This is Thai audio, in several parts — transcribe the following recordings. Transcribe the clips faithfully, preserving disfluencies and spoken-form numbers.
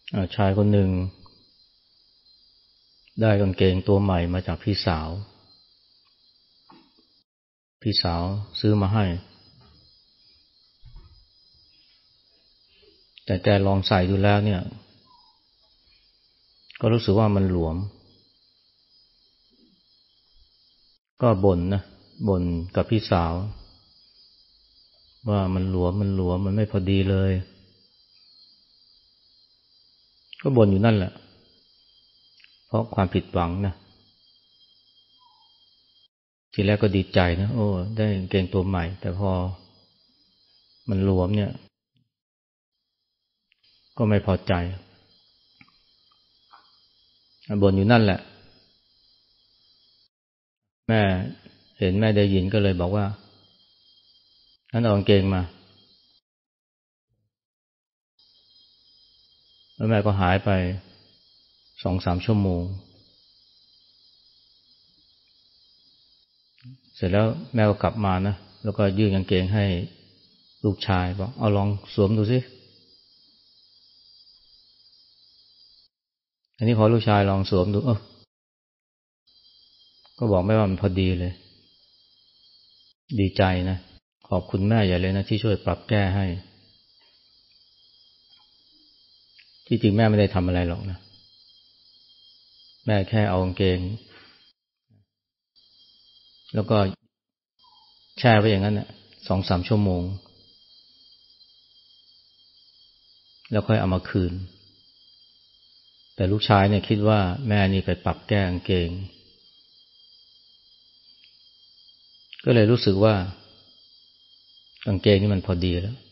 ชายคนหนึ่งได้กางเกงตัวใหม่มาจากพี่สาวพี่สาวซื้อมาให้แต่แกลองใส่ดูแล้วเนี่ยก็รู้สึกว่ามันหลวมก็บ่นนะบ่นกับพี่สาวว่ามันหลวมมันหลวมมันไม่พอดีเลยก็บ่นอยู่นั่นแหละเพราะความผิดหวังนะทีแรกก็ดีใจนะโอ้ได้กางเกงตัวใหม่แต่พอมันหลวมเนี่ยก็ไม่พอใจบ่นอยู่นั่นแหละแม่เห็นแม่ได้ยินก็เลยบอกว่างั้นเอากางเกงมาแล้วแม่ก็หายไปสองสามชั่วโมงเสร็จแล้วแม่ก็กลับมานะแล้วก็ยื่นกางเกงให้ลูกชายบอกเอาลองสวมดูสิอันนี้พอลูกชายลองสวมดูเออก็บอกแม่ว่ามันพอดีเลยดีใจนะขอบคุณแม่ใหญ่เลยนะที่ช่วยปรับแก้ให้ที่จริงแม่ไม่ได้ทำอะไรหรอกนะแม่แค่เอากางเกงแล้วก็แช่ไว้อย่างนั้นน่ะสองสามชั่วโมงแล้วค่อยเอามาคืนแต่ลูกชายเนี่ยคิดว่าแม่นี่ไปปรับแก้กางเกงก็เลยรู้สึกว่ากางเกงนี่มันพอดีแล้ว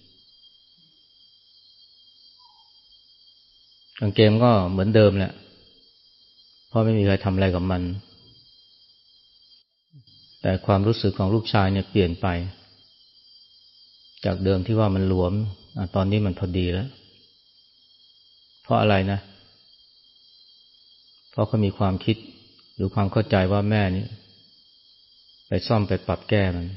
กางเกงก็เหมือนเดิมแหละเพราะไม่มีใครทำอะไรกับมันแต่ความรู้สึกของลูกชายเนี่ยเปลี่ยนไปจากเดิมที่ว่ามันหลวมตอนนี้มันพอดีแล้วเพราะอะไรนะเพราะเขามีความคิดหรือความเข้าใจว่าแม่นี่ไปซ่อมไปปรับแก้มัน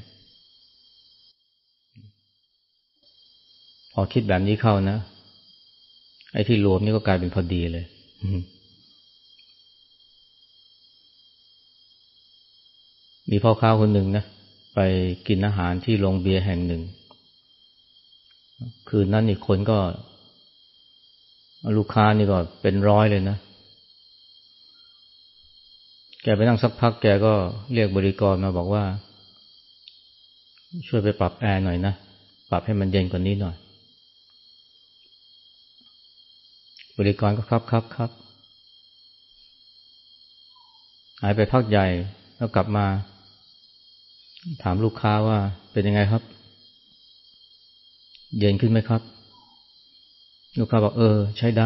พอคิดแบบนี้เข้านะไอ้ที่หลวมนี่ก็กลายเป็นพอดีเลยมีพ่อค้าคนหนึ่งนะไปกินอาหารที่โรงเบียร์แห่งหนึ่งคืนนั้นอีกคนก็ลูกค้านี่ก็เป็นร้อยเลยนะแกไปนั่งสักพักแกก็เรียกบริกรมาบอกว่าช่วยไปปรับแอร์หน่อยนะปรับให้มันเย็นกว่านี้หน่อยบริกรก็ครับครับครับหายไปพักใหญ่แล้วกลับมาถามลูกค้าว่าเป็นยังไงครับเย็นขึ้นไหมครับลูกค้าบอกเออใช้ได้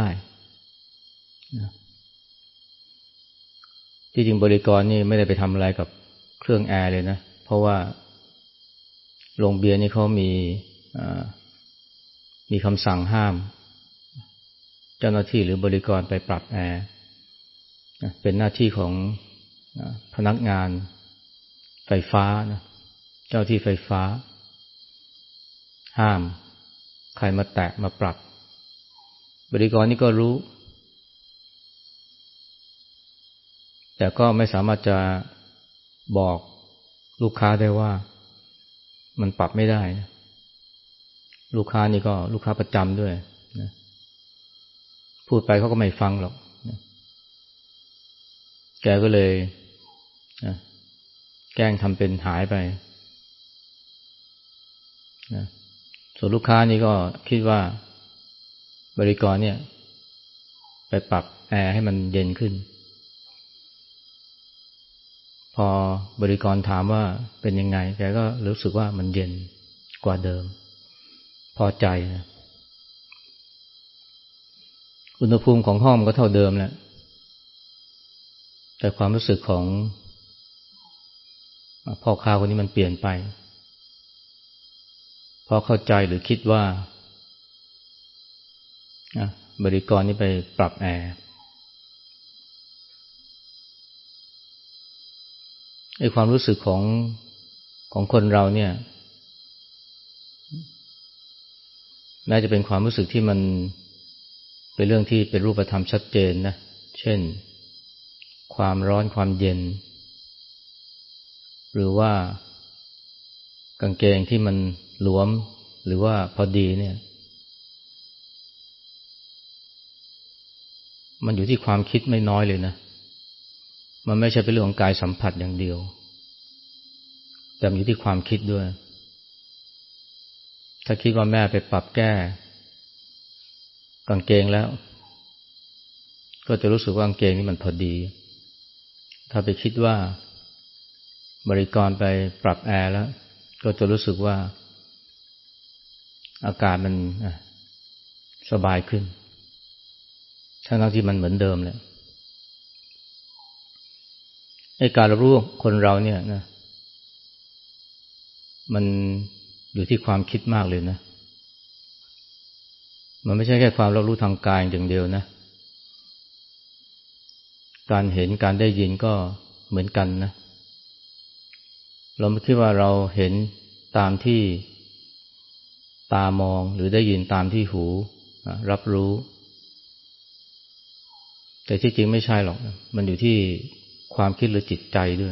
ที่จริงบริกรนี่ไม่ได้ไปทำอะไรกับเครื่องแอร์เลยนะเพราะว่าโรงเบียร์นี่เขามีมีคำสั่งห้ามเจ้าหน้าที่หรือบริกรไปปรับแอร์เป็นหน้าที่ของพนักงานไฟฟ้านะเจ้าที่ไฟฟ้าห้ามใครมาแตะมาปรับบริกรนี่ก็รู้แต่ก็ไม่สามารถจะบอกลูกค้าได้ว่ามันปรับไม่ได้นะลูกค้านี่ก็ลูกค้าประจำด้วยนะพูดไปเขาก็ไม่ฟังหรอกนะแกก็เลยนะแกล้งทำเป็นหายไปนะส่วนลูกค้านี่ก็คิดว่าบริกรเนี่ยไปปรับแอร์ให้มันเย็นขึ้นพอบริกรถามว่าเป็นยังไงแกก็รู้สึกว่ามันเย็นกว่าเดิมพอใจนะอุณหภูมิของห้องก็เท่าเดิมแหละแต่ความรู้สึกของพ่อค้าคนนี้มันเปลี่ยนไปเพราะเข้าใจหรือคิดว่าบริกรนี่ไปปรับแอร์ไอ้ความรู้สึกของของคนเราเนี่ยแม้จะเป็นความรู้สึกที่มันเป็นเรื่องที่เป็นรูปธรรมชัดเจนนะเช่นความร้อนความเย็นหรือว่ากางเกงที่มันหลวมหรือว่าพอดีเนี่ยมันอยู่ที่ความคิดไม่น้อยเลยนะมันไม่ใช่เป็นเรื่องของกายสัมผัสอย่างเดียวแต่มันอยู่ที่ความคิดด้วยถ้าคิดว่าแม่ไปปรับแก้กางเกงแล้วก็จะรู้สึกว่ากางเกงนี่มันพอดีถ้าไปคิดว่าบริกรไปปรับแอร์แล้วก็จะรู้สึกว่าอากาศมันสบายขึ้นทั้งที่มันเหมือนเดิมเลยไอ้การรับรู้คนเราเนี่ยนะมันอยู่ที่ความคิดมากเลยนะมันไม่ใช่แค่ความรับรู้ทางกายอย่างเดียวนะการเห็นการได้ยินก็เหมือนกันนะเราไม่คิดว่าเราเห็นตามที่ตามองหรือได้ยินตามที่หูรับรู้แต่ที่จริงไม่ใช่หรอกมันอยู่ที่ความคิดหรือจิตใจด้วย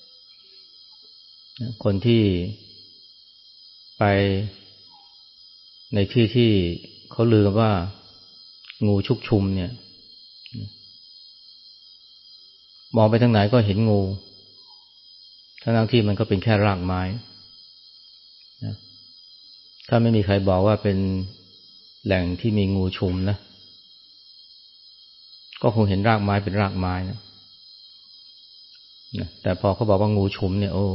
คนที่ไปในที่ที่เขาลือกันว่างูชุกชุมเนี่ยมองไปทางไหนก็เห็นงูทั้งที่มันก็เป็นแค่รากไม้นะถ้าไม่มีใครบอกว่าเป็นแหล่งที่มีงูชุมนะก็คงเห็นรากไม้เป็นรากไม้นะนะแต่พอเขาบอกว่างูชุมเนี่ยโอ้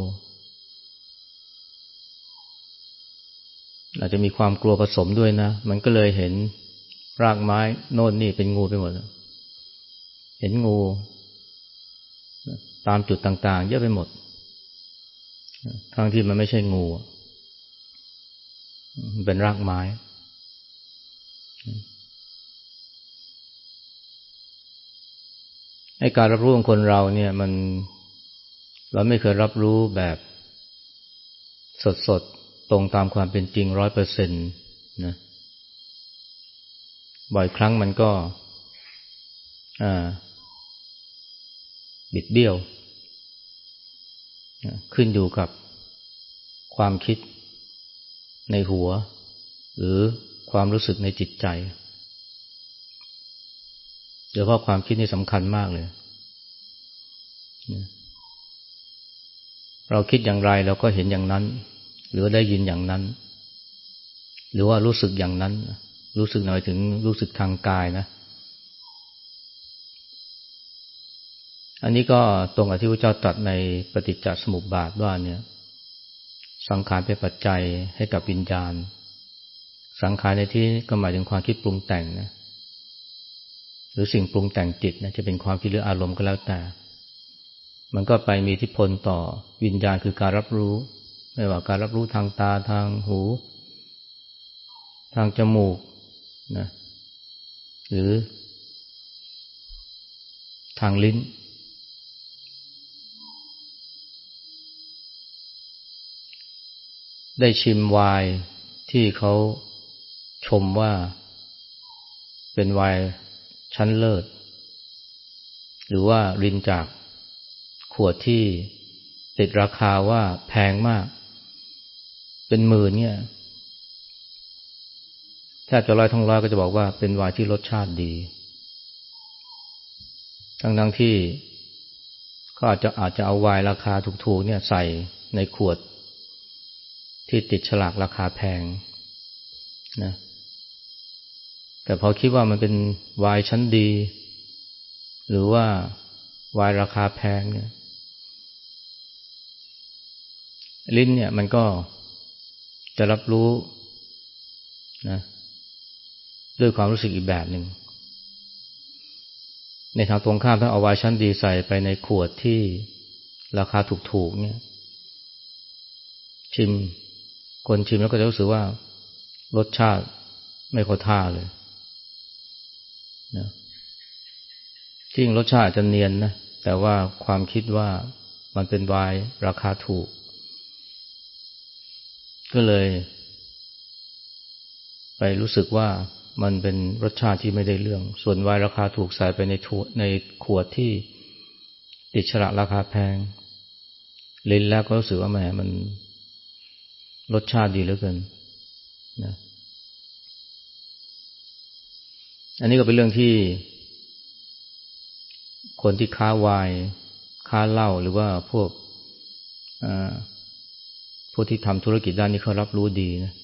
อาจจะมีความกลัวผสมด้วยนะมันก็เลยเห็นรากไม้โน่นนี่เป็นงูไปหมดเห็นงูตามจุดต่างๆเยอะไปหมดทั้งที่มันไม่ใช่งูมันเป็นรากไม้ไอ้การรับรู้ของคนเราเนี่ยมันเราไม่เคยรับรู้แบบสดๆตรงตามความเป็นจริง ร้อยเปอร์เซ็นต์ นะบ่อยครั้งมันก็อ่าบิดเบี้ยวขึ้นอยู่กับความคิดในหัวหรือความรู้สึกในจิตใจโดยเฉพาะความคิดนี่สำคัญมากเลยเราคิดอย่างไรเราก็เห็นอย่างนั้นหรือได้ยินอย่างนั้นหรือว่ารู้สึกอย่างนั้นรู้สึกหน่อยถึงรู้สึกทางกายนะอันนี้ก็ตรงกับที่พระเจ้าตรัสในปฏิจจสมุปบาทว่าเนี่ยสังขารเป็นปัจจัยให้กับวิญญาณสังขารในที่ก็หมายถึงความคิดปรุงแต่งนะหรือสิ่งปรุงแต่งจิตนะจะเป็นความคิดหรืออารมณ์ก็แล้วแต่มันก็ไปมีอิทธิพลต่อวิญญาณคือการรับรู้ไม่ว่าการรับรู้ทางตาทางหูทางจมูกนะหรือทางลิ้นได้ชิมไวน์ที่เขาชมว่าเป็นไวน์ชั้นเลิศหรือว่ารินจากขวดที่ติดราคาว่าแพงมากเป็นหมื่นเนี่ยแทบจะร้อยทั้งร้อยก็จะบอกว่าเป็นไวน์ที่รสชาติดีทั้งๆที่เขาอาจจะอาจจะเอาไวน์ราคาถูกๆเนี่ยใส่ในขวดที่ติดฉลากราคาแพงนะแต่พอคิดว่ามันเป็นไวน์ชั้นดีหรือว่าไวน์ราคาแพงเนี่ยลิ้นเนี่ยมันก็จะรับรู้นะด้วยความรู้สึกอีกแบบหนึ่งในทางตรงข้ามถ้าเอาไวน์ชั้นดีใส่ไปในขวดที่ราคาถูกๆเนี่ยชิมคนชิมแล้วก็จะรู้สึกว่ารสชาติไม่เข้าท่าเลยนะจริงรสชาติจะเนียนนะแต่ว่าความคิดว่ามันเป็นไวน์ราคาถูกก็เลยไปรู้สึกว่ามันเป็นรสชาติที่ไม่ได้เรื่องส่วนไวน์ราคาถูกใส่ไปในถั่วในขวดที่ติดฉลากราคาแพงลิ้นแล้วก็รู้สึกว่าแหมมันรสชาติดีเหลือเกินนะอันนี้ก็เป็นเรื่องที่คนที่ค้าไวน์ค้าเหล้าหรือว่าพวกพวกที่ทำธุรกิจด้านนี้เขารับรู้ดีนะ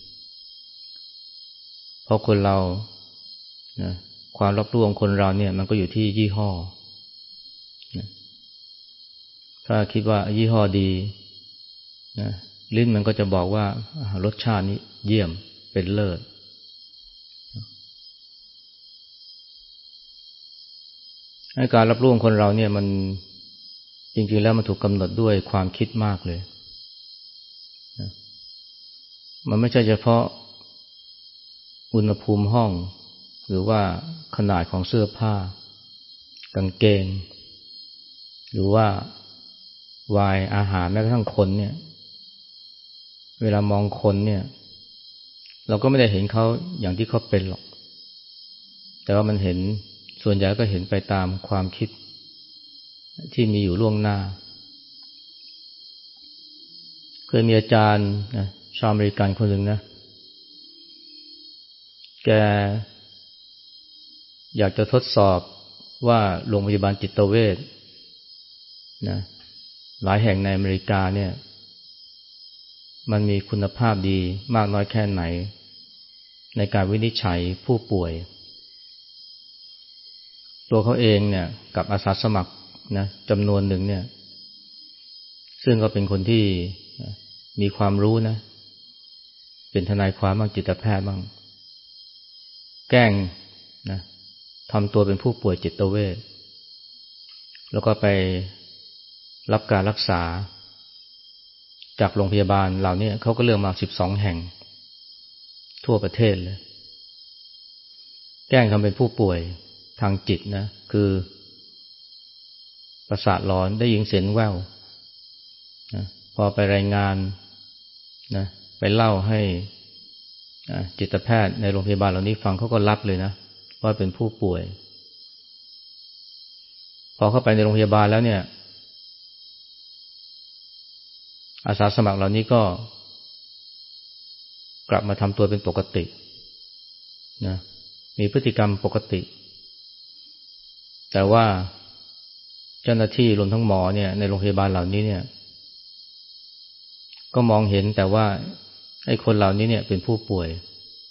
เพราะคนเรานะความรับรู้ของคนเราเนี่ยมันก็อยู่ที่ยี่ห้อนะถ้าคิดว่ายี่ห้อดีนะลิ้นมันก็จะบอกว่ารสชาตินี้เยี่ยมเป็นเลิศการรับรู้ของคนเราเนี่ยมันจริงๆแล้วมันถูกกำหนดด้วยความคิดมากเลยนะมันไม่ใช่เฉพาะอุณหภูมิห้องหรือว่าขนาดของเสื้อผ้ากางเกงหรือว่าไวน์อาหารแม้กระทั่งคนเนี่ยเวลามองคนเนี่ยเราก็ไม่ได้เห็นเขาอย่างที่เขาเป็นหรอกแต่ว่ามันเห็นส่วนใหญ่ก็เห็นไปตามความคิดที่มีอยู่ล่วงหน้าเคยมีอาจารย์นะชาวอเมริกันคนหนึ่งนะแกอยากจะทดสอบว่าโรงพยาบาลจิตเวชนะหลายแห่งในอเมริกาเนี่ยมันมีคุณภาพดีมากน้อยแค่ไหนในการวินิจฉัยผู้ป่วยตัวเขาเองเนี่ยกับอาสาสมัครนะจำนวนหนึ่งเนี่ยซึ่งก็เป็นคนที่มีความรู้นะเป็นทนายความบ้างจิตแพทย์บ้างแกล้งนะทำตัวเป็นผู้ป่วยจิตเวชแล้วก็ไปรับการรักษาจากโรงพยาบาลเหล่านี้เขาก็เลือกมาสิบสองแห่งทั่วประเทศเลยแกล้งทำเป็นผู้ป่วยทางจิตนะคือประสาทหลอนได้ยินเสียงแว่วนะพอไปรายงานนะไปเล่าให้จิตแพทย์ในโรงพยาบาลเหล่านี้ฟังเขาก็รับเลยนะว่าเป็นผู้ป่วยพอเข้าไปในโรงพยาบาลแล้วเนี่ยอาสาสมัครเหล่านี้ก็กลับมาทำตัวเป็นปกตินะมีพฤติกรรมปกติแต่ว่าเจ้าหน้าที่รวมทั้งหมอเนี่ยในโรงพยาบาลเหล่านี้เนี่ยก็มองเห็นแต่ว่าไอ้คนเหล่านี้เนี่ยเป็นผู้ป่วย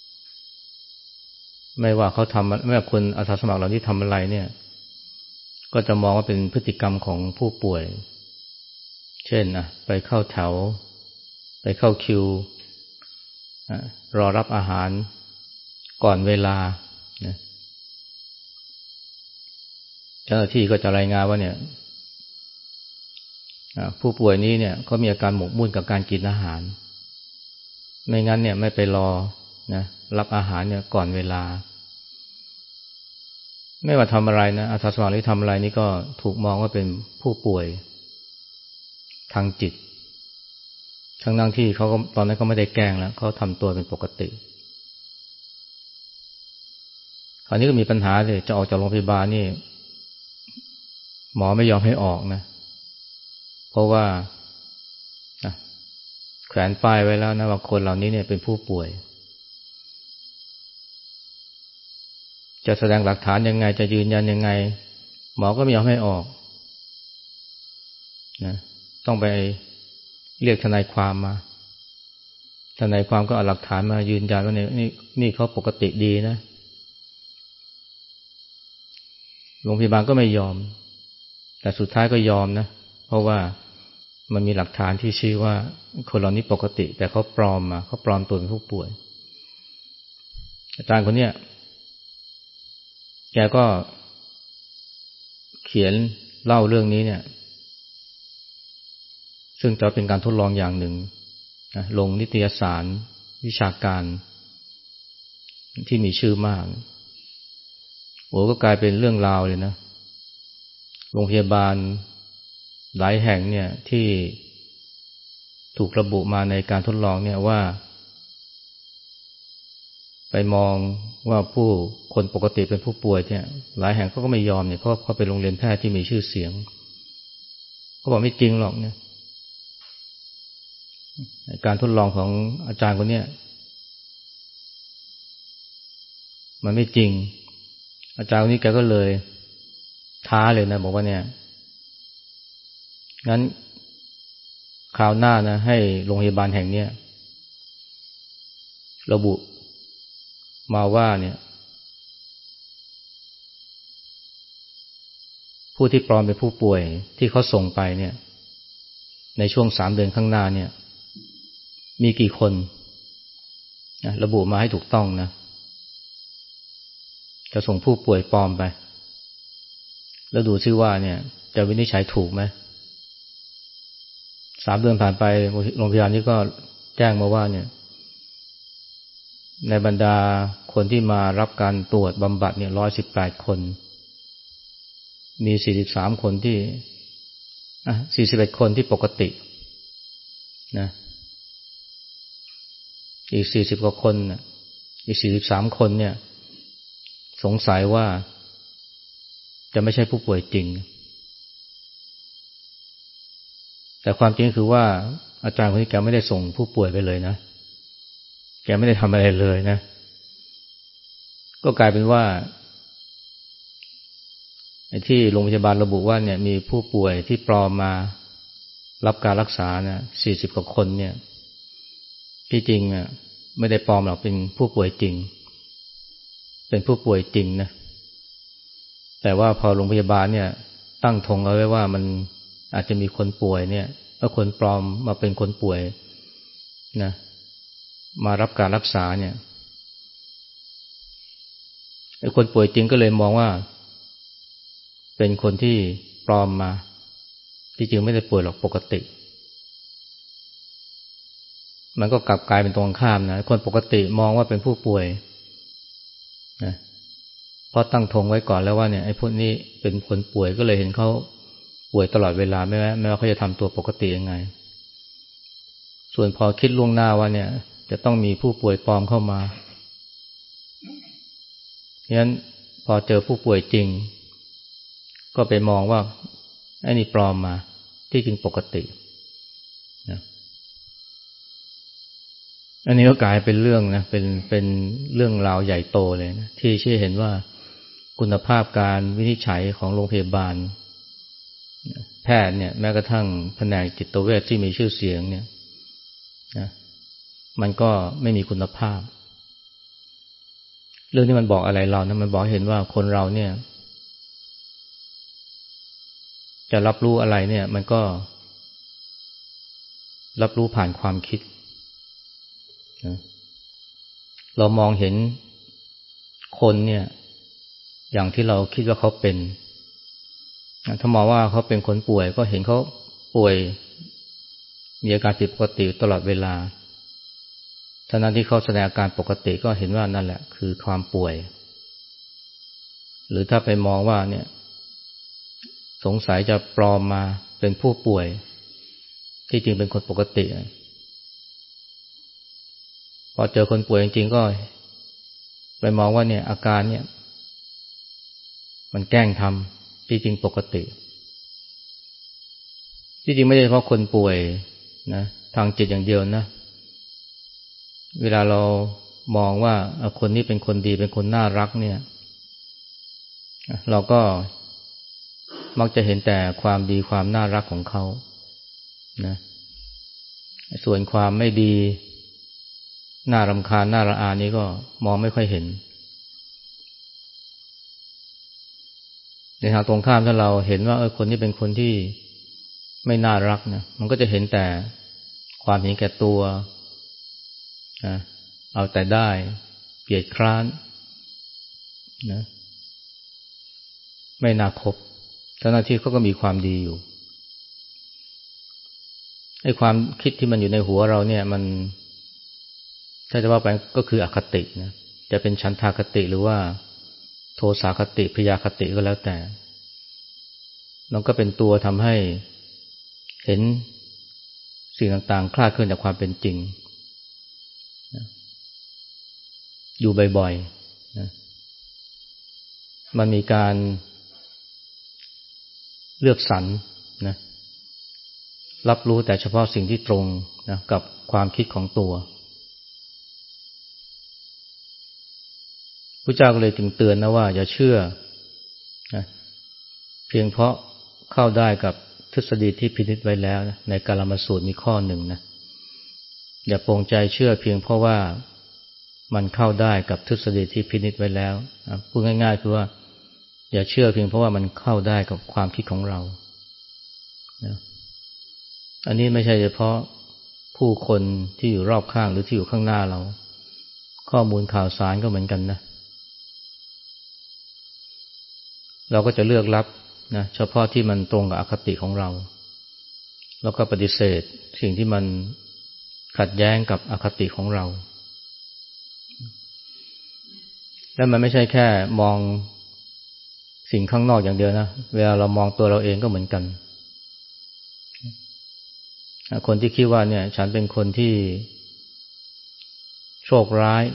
ไม่ว่าเขาทำไม่ว่าคนอาสาสมัครเหล่านี้ทำอะไรเนี่ยก็จะมองว่าเป็นพฤติกรรมของผู้ป่วยเช่นนะไปเข้าแถวไปเข้าคิวรอรับอาหารก่อนเวลานะเจ้าหน้าที่ก็จะรายงานว่าเนี่ยผู้ป่วยนี้เนี่ยเขามีอาการหมกมุ่นกับการกินอาหารไม่งั้นเนี่ยไม่ไปรอนะรับอาหารเนี่ยก่อนเวลาไม่ว่าทำอะไรนะอาสาสมัครหรือทำอะไรนี่ก็ถูกมองว่าเป็นผู้ป่วยทางจิตทั้งนั่งที่เขาก็ตอนนั้นก็ไม่ได้แกล้งแล้วเขาทำตัวเป็นปกติคราวนี้ก็มีปัญหาเลยจะออกจากโรงพยาบาลนี่หมอไม่ยอมให้ออกนะเพราะว่าแขวนป้ายไว้แล้วนะว่าคนเหล่านี้เนี่ยเป็นผู้ป่วยจะแสดงหลักฐานยังไงจะยืนยันยังไงหมอก็ไม่ยอมให้ออกนะต้องไปเรียกทนายความมาทนายความก็เอาหลักฐานมายืนยันว่าเนี่ยนี่นี่เขาปกติดีนะโรงพยาบาลก็ไม่ยอมแต่สุดท้ายก็ยอมนะเพราะว่ามันมีหลักฐานที่ชี้ว่าคนเหล่านี้ปกติแต่เขาปลอมมาเขาปลอมตัวเป็นผู้ป่วยอาจารย์คนเนี้ยแกก็เขียนเล่าเรื่องนี้เนี่ยซึ่งจะเป็นการทดลองอย่างหนึ่งลงนิตยสารวิชาการที่มีชื่อมากโอ้ก็กลายเป็นเรื่องราวเลยนะโรงพยาบาลหลายแห่งเนี่ยที่ถูกระบุมาในการทดลองเนี่ยว่าไปมองว่าผู้คนปกติเป็นผู้ป่วยเนี่ยหลายแห่งเขาก็ไม่ยอมเนี่ยเพราะเขาเป็นโรงเรียนแพทย์ที่มีชื่อเสียงเขาบอกไม่จริงหรอกเนี่ยการทดลองของอาจารย์คนนี้มันไม่จริงอาจารย์คนนี้แกก็เลยท้าเลยนะบอกว่าเนี่ยงั้นคราวหน้านะให้โรงพยาบาลแห่งนี้ระบุมาว่าเนี่ยผู้ที่ปลอมเป็นผู้ป่วยที่เขาส่งไปเนี่ยในช่วงสามเดือนข้างหน้าเนี่ยมีกี่คนนะระบุมาให้ถูกต้องนะจะส่งผู้ป่วยปลอมไปแล้วดูซิว่าเนี่ยจะวินิจฉัยถูกไหมสามเดือนผ่านไปโรงพยาบาลนี้ก็แจ้งมาว่าเนี่ยในบรรดาคนที่มารับการตรวจบำบัดเนี่ยหนึ่งร้อยสิบแปดคนมีสี่สิบสามคนที่อ่ะสี่สิบเอ็ดคนที่ปกตินะอีกสี่สิบกว่าคนน่ะอีกสี่สิบสามคนเนี่ยสงสัยว่าจะไม่ใช่ผู้ป่วยจริงแต่ความจริงคือว่าอาจารย์คนนี้แกไม่ได้ส่งผู้ป่วยไปเลยนะแกไม่ได้ทำอะไรเลยนะก็กลายเป็นว่าไอ้ที่โรงพยาบาลระบุว่าเนี่ยมีผู้ป่วยที่ปลอมมารับการรักษานะสี่สิบกว่าคนเนี่ยที่จริงอ่ะไม่ได้ปลอมหรอกเป็นผู้ป่วยจริงเป็นผู้ป่วยจริงนะแต่ว่าพอโรงพยาบาลเนี่ยตั้งธงเอาไว้ว่ามันอาจจะมีคนป่วยเนี่ยถ้าคนปลอมมาเป็นคนป่วยนะมารับการรักษาเนี่ยไอ้คนป่วยจริงก็เลยมองว่าเป็นคนที่ปลอมมาที่จริงไม่ได้ป่วยหรอกปกติมันก็กลับกลายเป็นตรงข้ามนะคนปกติมองว่าเป็นผู้ป่วยนะเพราะตั้งธงไว้ก่อนแล้วว่าเนี่ยไอ้พวกนี้เป็นคนป่วยก็เลยเห็นเขาป่วยตลอดเวลาไม่ว่าไม่ว่าเขาจะทำตัวปกติยังไงส่วนพอคิดล่วงหน้าว่าเนี่ยจะต้องมีผู้ป่วยปลอมเข้ามาฉะนั้นพอเจอผู้ป่วยจริงก็ไปมองว่าไอ้นี่ปลอมมาที่จริงปกตินะอันนี้ก็กลายเป็นเรื่องนะเป็นเป็นเรื่องราวใหญ่โตเลยนะที่ชี้เห็นว่าคุณภาพการวินิจฉัยของโรงพยาบาลแพทย์เนี่ยแม้กระทั่งแผนกจิตเวชที่มีชื่อเสียงเนี่ยนะมันก็ไม่มีคุณภาพเรื่องนี้มันบอกอะไรเรานะมันบอกเห็นว่าคนเราเนี่ยจะรับรู้อะไรเนี่ยมันก็รับรู้ผ่านความคิดนะเรามองเห็นคนเนี่ยอย่างที่เราคิดว่าเขาเป็นถ้ามองว่าเขาเป็นคนป่วยก็เห็นเขาป่วยมีอาการผิดปกติตลอดเวลาฉะนั้นที่เขาแสดงอาการปกติก็เห็นว่านั่นแหละคือความป่วยหรือถ้าไปมองว่าเนี่ยสงสัยจะปลอมมาเป็นผู้ป่วยที่จริงเป็นคนปกติพอเจอคนป่วยจริงๆก็ไปมองว่าเนี่ยอาการเนี่ยมันแกล้งทำที่จริงปกติที่จริงไม่ใช่เฉพาะคนป่วยนะทางจิตอย่างเดียวนะเวลาเรามองว่าคนนี้เป็นคนดีเป็นคนน่ารักเนี่ยเราก็มักจะเห็นแต่ความดีความน่ารักของเขานะส่วนความไม่ดีน่ารำคาญน่าระอานี้ก็มองไม่ค่อยเห็นในทางตรงข้ามถ้าเราเห็นว่าเออคนนี้เป็นคนที่ไม่น่ารักนะมันก็จะเห็นแต่ความเห็นแก่ตัวนะเอาแต่ได้เกลียดคร้านนะไม่น่าคบทั้งที่เขาก็มีความดีอยู่ไอ้ความคิดที่มันอยู่ในหัวเราเนี่ยมันถ้าจะว่าไปก็คืออคตินะจะเป็นฉันทาคติหรือว่าโทสาคติพยาคติก็แล้วแต่มันก็เป็นตัวทำให้เห็นสิ่งต่างๆคลาดเคลื่อนจากความเป็นจริงอยู่บ่อยๆนะมันมีการเลือกสรรนะรับรู้แต่เฉพาะสิ่งที่ตรงนะกับความคิดของตัวพระเจ้าก็เลยจึงเตือนนะว่าอย่าเชื่อนะเพียงเพราะเข้าได้กับทฤษฎีที่พินิจไว้แล้วนะในกาลามสูตรมีข้อหนึ่งนะอย่าปรงใจเชื่อเพียงเพราะว่ามันเข้าได้กับทฤษฎีที่พินิจไว้แล้วนะพูดง่ายๆคือว่าอย่าเชื่อเพียงเพราะว่ามันเข้าได้กับความคิดของเรานะอันนี้ไม่ใช่เฉพาะผู้คนที่อยู่รอบข้างหรือที่อยู่ข้างหน้าเราข้อมูลข่าวสารก็เหมือนกันนะเราก็จะเลือกรับนะเฉพาะที่มันตรงกับอคติของเราแล้วก็ปฏิเสธสิ่งที่มันขัดแย้งกับอคติของเราและมันไม่ใช่แค่มองสิ่งข้างนอกอย่างเดียวนะเวลาเรามองตัวเราเองก็เหมือนกันคนที่คิดว่าเนี่ยฉันเป็นคนที่โชคร้าย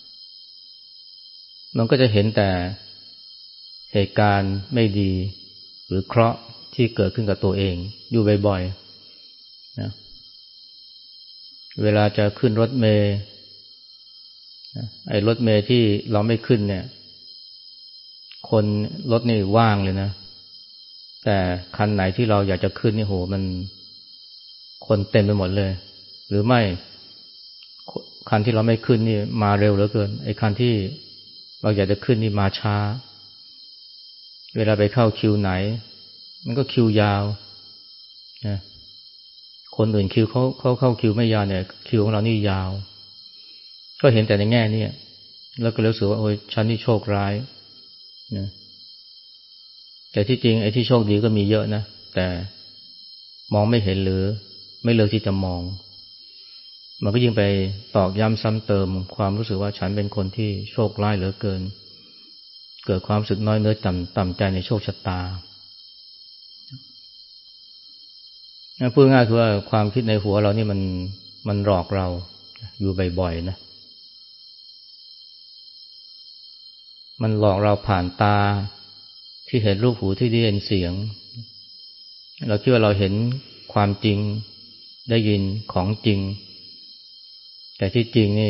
มันก็จะเห็นแต่เหตุการณ์ไม่ดีหรือเคราะห์ที่เกิดขึ้นกับตัวเองอยู่บ่อยๆนะเวลาจะขึ้นรถเมล์ไอ้รถเมล์ที่เราไม่ขึ้นเนี่ยคนรถนี่ว่างเลยนะแต่คันไหนที่เราอยากจะขึ้นนี่โหมันคนเต็มไปหมดเลยหรือไม่คันที่เราไม่ขึ้นนี่มาเร็วเหลือเกินไอ้คันที่เราอยากจะขึ้นนี่มาช้าเวลาไปเข้าคิวไหนมันก็คิวยาวนะคนอื่นคิวเขาเขาเข้าคิวไม่ยาวเนี่ยคิวของเรานี่ยาวก็เห็นแต่ในแง่นี้แล้วก็รู้สึกว่าโอ้ยฉันนี่โชคร้ายนะแต่ที่จริงไอ้ที่โชคดีก็มีเยอะนะแต่มองไม่เห็นหรือไม่เลือกที่จะมองมันก็ยิ่งไปตอกย้ำซ้ำเติมความรู้สึกว่าฉันเป็นคนที่โชคร้ายเหลือเกินเกิดความรู้สึกน้อยเนื้อต่ำต่ำใจในโชคชะตาพูดง่ายคือว่าความคิดในหัวเรานี่มันมันหลอกเราอยู่บ่อยๆนะมันหลอกเราผ่านตาที่เห็นรูปหูที่ได้ยินเสียงเราคิดว่าเราเห็นความจริงได้ยินของจริงแต่ที่จริงนี่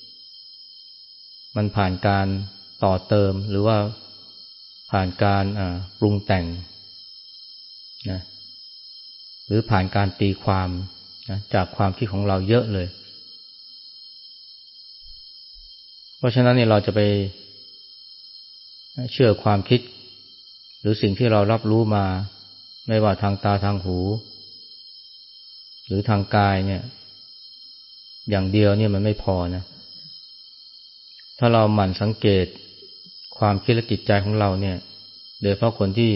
มันผ่านการต่อเติมหรือว่าผ่านการปรุงแต่งนะหรือผ่านการตีความนะจากความคิดของเราเยอะเลยเพราะฉะนั้นเนี่ยเราจะไปเชื่อความคิดหรือสิ่งที่เรารับรู้มาไม่ว่าทางตาทางหูหรือทางกายเนี่ยอย่างเดียวเนี่ยมันไม่พอนะถ้าเราหมั่นสังเกตความคิดและจิตใจของเราเนี่ยโดยเฉพาะคนที่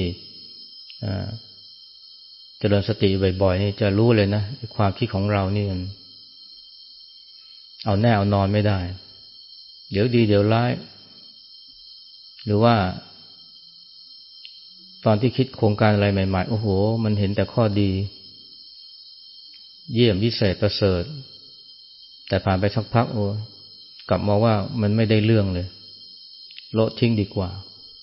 เจริญสติบ่อยๆนี่จะรู้เลยนะความคิดของเรานี่มันเอาแน่เอานอนไม่ได้เดี๋ยวดีเดี๋ยวร้ายหรือว่าตอนที่คิดโครงการอะไรใหม่ๆโอ้โหมันเห็นแต่ข้อดีเยี่ยมวิเศษประเสริฐแต่ผ่านไปสักพักโอ้กลับมองว่ามันไม่ได้เรื่องเลยโละทิ้งดีกว่า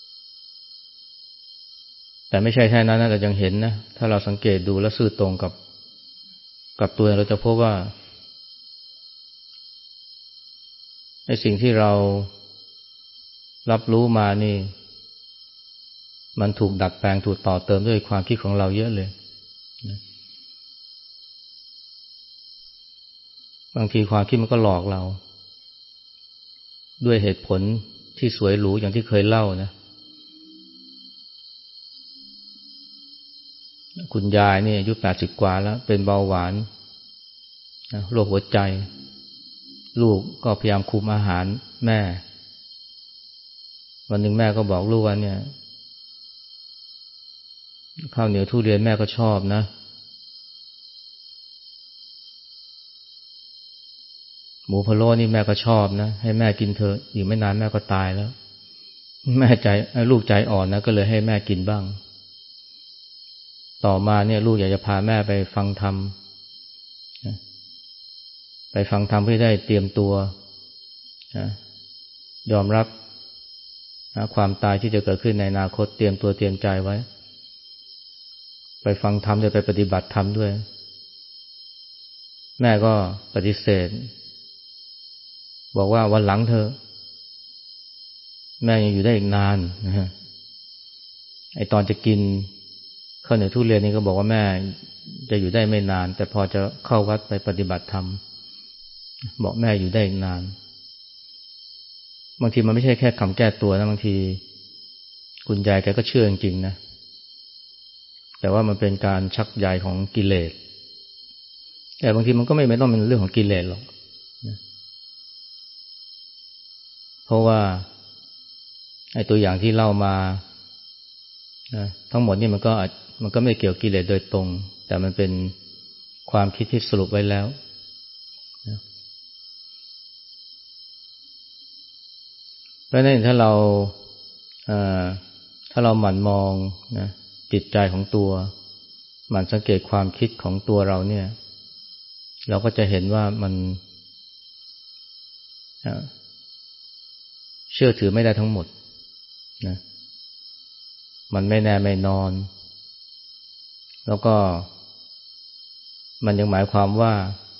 แต่ไม่ใช่แค่นั้นนะเรายังเห็นนะถ้าเราสังเกตดูและซื่อตรงกับกับตัวเราจะพบว่าไอ้สิ่งที่เรารับรู้มานี่มันถูกดัดแปลงถูกต่อเติมด้วยความคิดของเราเยอะเลยนะบางทีความคิดมันก็หลอกเราด้วยเหตุผลที่สวยหรูอย่างที่เคยเล่านะคุณยายนี่อายุแปดสิบกว่าแล้วเป็นเบาหวานโรคหัวใจลูกก็พยายามคุมอาหารแม่วันหนึ่งแม่ก็บอกลูกว่าเนี่ยข้าวเหนียวทุเรียนแม่ก็ชอบนะหมูพะโล้นี่แม่ก็ชอบนะให้แม่กินเถอะอีกไม่นานแม่ก็ตายแล้วแม่ใจลูกใจอ่อนนะก็เลยให้แม่กินบ้างต่อมาเนี่ยลูกอยากจะพาแม่ไปฟังธรรมไปฟังธรรมเพื่อได้เตรียมตัวยอมรับนะความตายที่จะเกิดขึ้นในอนาคตเตรียมตัวเตรียมใจไว้ไปฟังธรรมด้วยไปปฏิบัติธรรมด้วยแม่ก็ปฏิเสธบอกว่าวันหลังเธอแม่ยังอยู่ได้อีกนานนะฮะไอตอนจะกินข้าวเหนียวทุเรียนนี่ก็บอกว่าแม่จะอยู่ได้ไม่นานแต่พอจะเข้าวัดไปปฏิบัติธรรมบอกแม่อยู่ได้อีกนานบางทีมันไม่ใช่แค่คำแก้ตัวนะบางทีคุณยายแกก็เชื่อจริงๆนะแต่ว่ามันเป็นการชักใยของกิเลสแต่บางทีมันก็ไม่ไม่ต้องเป็นเรื่องของกิเลสหรอกนะเพราะว่าไอ้ตัวอย่างที่เล่ามานะทั้งหมดนี่มันก็มันก็ไม่เกี่ยวกิเลสโดยตรงแต่มันเป็นความคิดที่สรุปไว้แล้วนะเพราะฉะนั้นถ้าเราถ้าเราหมั่นมองนะจิตใจของตัวหมั่นสังเกตความคิดของตัวเราเนี่ยเราก็จะเห็นว่ามันเชื่อถือไม่ได้ทั้งหมดนะมันไม่แน่ไม่นอนแล้วก็มันยังหมายความว่า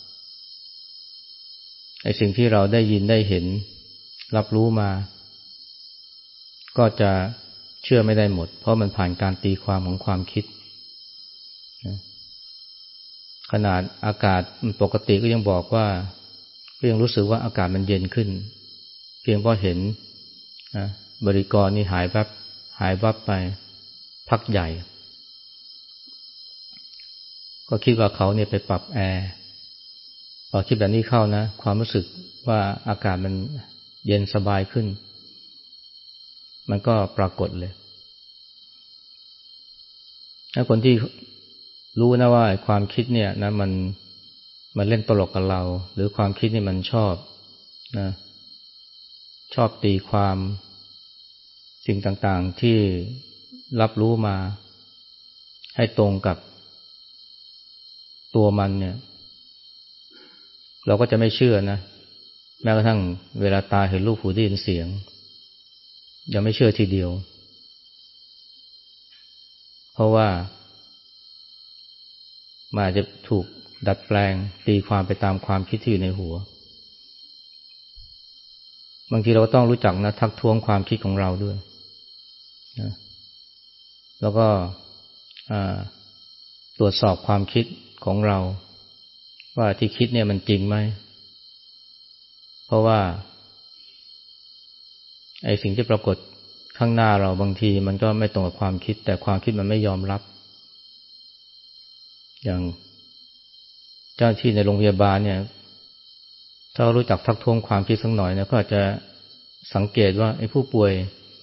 ไอ้สิ่งที่เราได้ยินได้เห็นรับรู้มาก็จะเชื่อไม่ได้หมดเพราะมันผ่านการตีความของความคิดนะขนาดอากาศปกติก็ยังบอกว่าก็ยังรู้สึกว่าอากาศมันเย็นขึ้นเพียงเพราะเห็นนะบริกรนี่หายวับหายวับไปพักใหญ่ก็คิดว่าเขาเนี่ยไปปรับแอร์พอคิดแบบนี้เข้านะความรู้สึกว่าอากาศมันเย็นสบายขึ้นมันก็ปรากฏเลยถ้าคนที่รู้นะว่าความคิดเนี่ยนะมันมันเล่นตลกกับเราหรือความคิดนี่มันชอบนะชอบตีความสิ่งต่างๆที่รับรู้มาให้ตรงกับตัวมันเนี่ยเราก็จะไม่เชื่อนะแม้กระทั่งเวลาตาเห็นรูปหูได้ยินเสียงยังไม่เชื่อทีเดียวเพราะว่ามันอาจจะถูกดัดแปลงตีความไปตามความคิดที่อยู่ในหัวบางทีเราก็ต้องรู้จักนะทักท้วงความคิดของเราด้วยนะแล้วก็ตรวจสอบความคิดของเราว่าที่คิดเนี่ยมันจริงไหมเพราะว่าไอ้สิ่งที่ปรากฏข้างหน้าเราบางทีมันก็ไม่ตรงกับความคิดแต่ความคิดมันไม่ยอมรับอย่างเจ้าหน้าที่ในโรงพยาบาลเนี่ยถ้ารู้จักทักท้วงความคิดสักหน่อยเนี่ยก็อาจจะสังเกตว่าไอ้ผู้ป่วย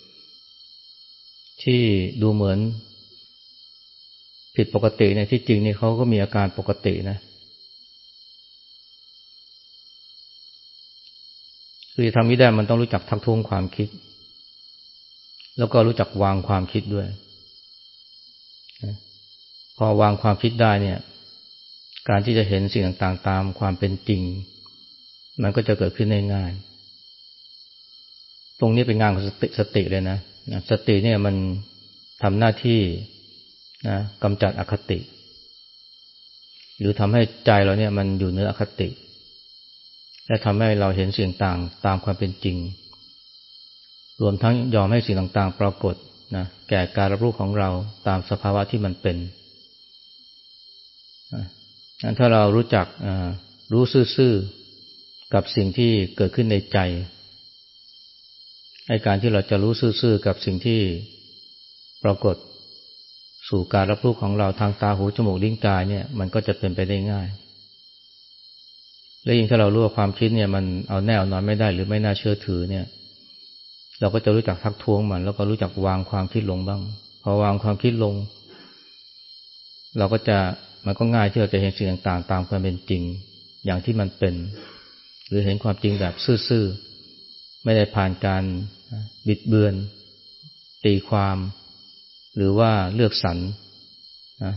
ที่ดูเหมือนผิดปกติเนี่ยที่จริงนี่เขาก็มีอาการปกตินะคือจะทำนี้ได้มันต้องรู้จักทักท้วงความคิดแล้วก็รู้จักวางความคิดด้วยพอวางความคิดได้เนี่ยการที่จะเห็นสิ่งต่างๆตามความเป็นจริงมันก็จะเกิดขึ้นได้ง่ายตรงนี้เป็นงานของสติสติเลยนะสติเนี่ยมันทำหน้าที่นะกำจัดอคติหรือทำให้ใจเราเนี่ยมันอยู่เหนืออคติและทำให้เราเห็นสิ่งต่างตามความเป็นจริงรวมทั้งยอมให้สิ่งต่างๆปรากฏนะแก่การรับรู้ของเราตามสภาวะที่มันเป็นงั้นถ้าเรารู้จักรู้ซื่อๆกับสิ่งที่เกิดขึ้นในใจให้การที่เราจะรู้ซื่อๆกับสิ่งที่ปรากฏสู่การรับรู้ของเราทางตาหูจมูกลิ้นกายเนี่ยมันก็จะเป็นไปได้ง่ายและยิ่งถ้าเรารู้ว่าความคิดเนี่ยมันเอาแน่เอานอนไม่ได้หรือไม่น่าเชื่อถือเนี่ยเราก็จะรู้จักทักท้วงมันแล้วก็รู้จักวางความคิดลงบ้างพอวางความคิดลงเราก็จะมันก็ง่ายที่เราจะเห็นสิ่งต่างๆตามความเป็นจริงอย่างที่มันเป็นหรือเห็นความจริงแบบซื่อๆไม่ได้ผ่านการบิดเบือนตีความหรือว่าเลือกสรรนะ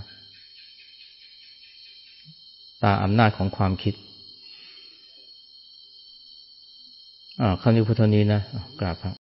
ตามอำนาจของความคิดอ่าคำนี้พุทธนี้นะกราบครับ